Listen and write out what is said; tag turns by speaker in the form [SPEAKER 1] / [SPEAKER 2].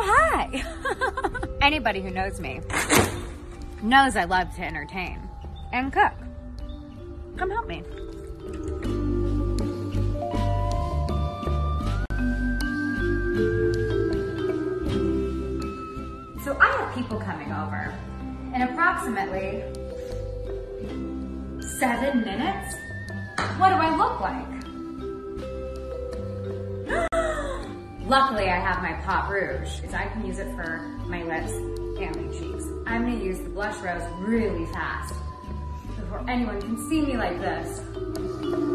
[SPEAKER 1] hi. Anybody who knows me knows I love to entertain and cook. Come help me. So I have people coming over in approximately 7 minutes. What do I look like? Luckily, I have my Pot Rouge, so I can use it for my lips and my cheeks. I'm gonna use the blush rose really fast before anyone can see me like this.